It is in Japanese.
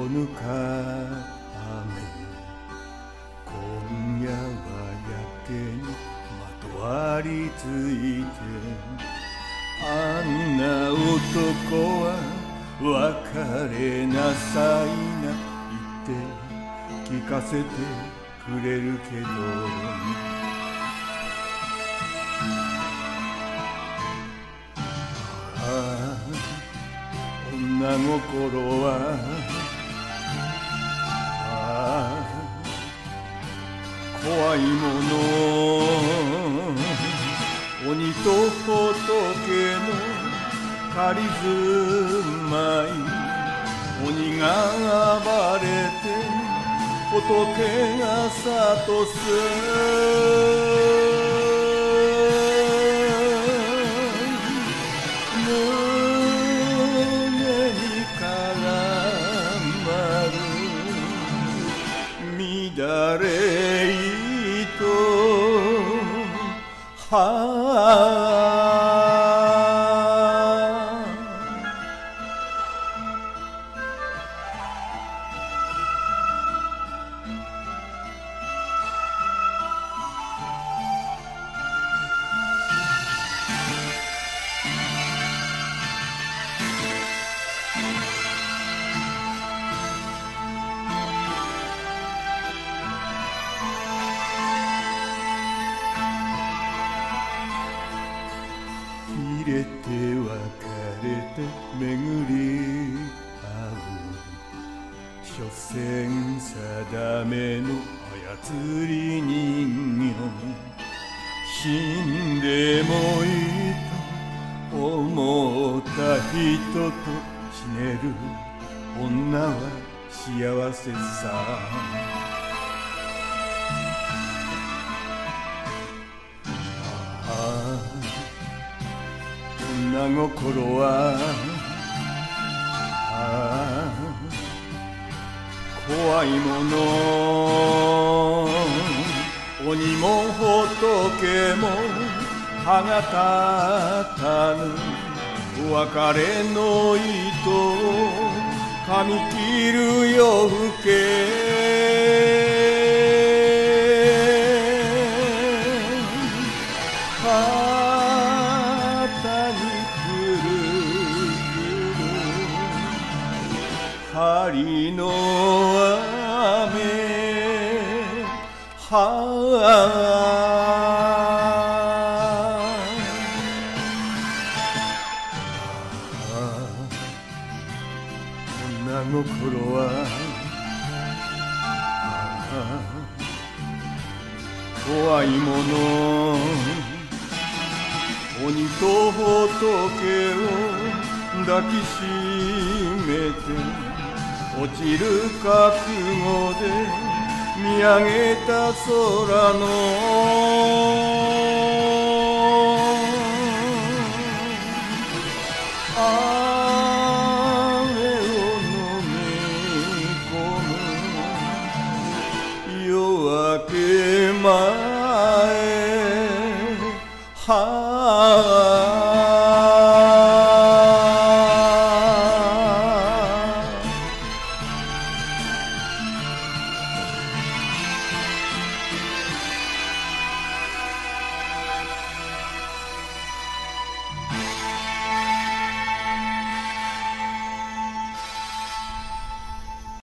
ぬか雨、今夜はやけにまとわりついて、あんな男は別れなさいな言って聞かせてくれるけど、女心は怖いもの、鬼と仏の仮住まい、鬼が暴れて仏が諭す、乱れ糸入れて別れて巡り合う、所詮定めの操り人形、死んでもいいと思った人と死ねる女は幸せさ。女心は怖いもの、鬼も仏も歯が立たぬ別れの糸を噛み切る夜更け、針の雨、女心は怖いもの、鬼と仏を抱きしめて落ちる覚悟で見上げた空の雨を飲み込む夜明け前、